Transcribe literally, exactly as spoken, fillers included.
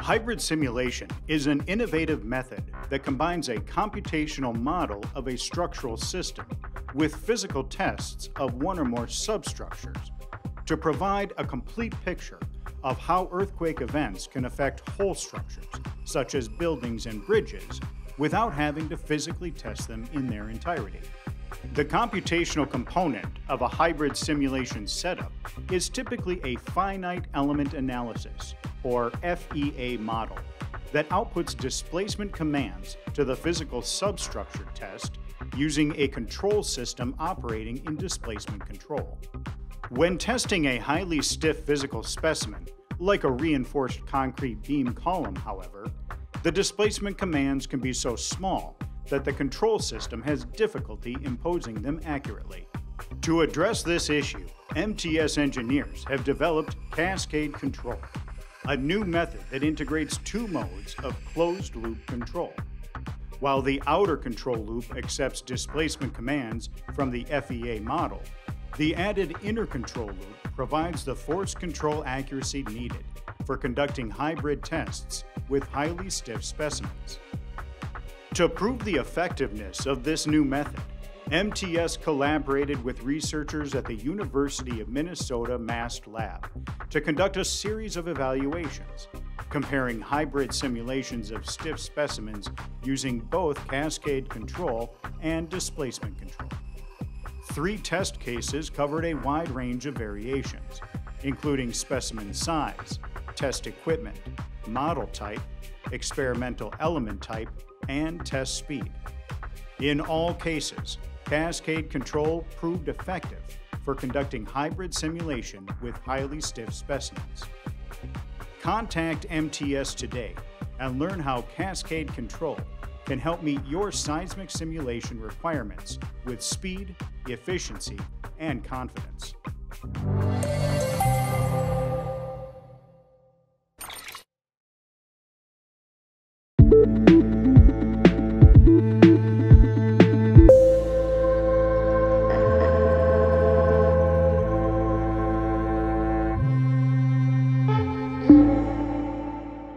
Hybrid simulation is an innovative method that combines a computational model of a structural system with physical tests of one or more substructures to provide a complete picture of how earthquake events can affect whole structures, such as buildings and bridges, without having to physically test them in their entirety. The computational component of a hybrid simulation setup is typically a finite element analysis, or F E A model, that outputs displacement commands to the physical substructure test using a control system operating in displacement control. When testing a highly stiff physical specimen, like a reinforced concrete beam column, however, the displacement commands can be so small that the control system has difficulty imposing them accurately. To address this issue, M T S engineers have developed Cascade Control, a new method that integrates two modes of closed-loop control. While the outer control loop accepts displacement commands from the F E A model, the added inner control loop provides the force control accuracy needed for conducting hybrid tests with highly stiff specimens. To prove the effectiveness of this new method, M T S collaborated with researchers at the University of Minnesota MAST lab to conduct a series of evaluations, comparing hybrid simulations of stiff specimens using both Cascade Control and displacement control. Three test cases covered a wide range of variations, including specimen size, test equipment, model type, experimental element type, and test speed. In all cases, Cascade Control proved effective for conducting hybrid simulation with highly stiff specimens. Contact M T S today and learn how Cascade Control can help meet your seismic simulation requirements with speed, efficiency, and confidence.